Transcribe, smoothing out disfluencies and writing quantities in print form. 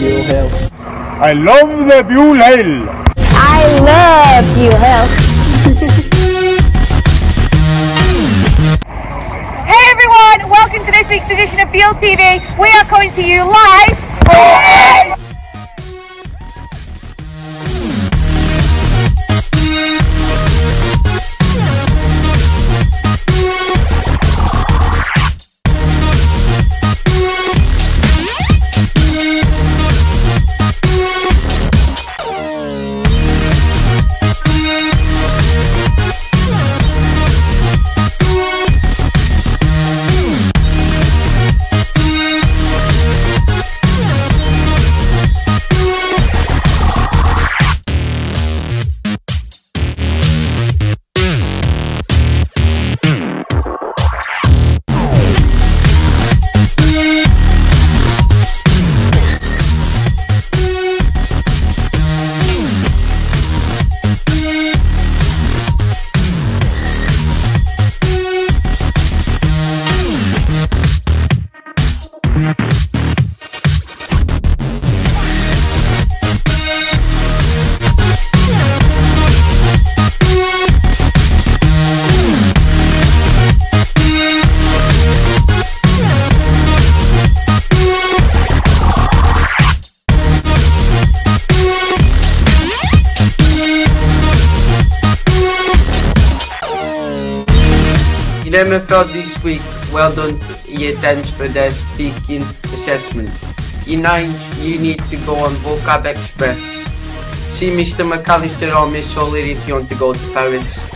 fuel hell. I love the fuel hell. I love fuel hell. Hey everyone, welcome to this week's edition of Fuel TV. We are coming to you live. In MFL this week, well done Year 10s for their speaking assessment. Year 9s, you need to go on Vocab Express. See Mr. McAllister or Miss Soler if you want to go to Paris.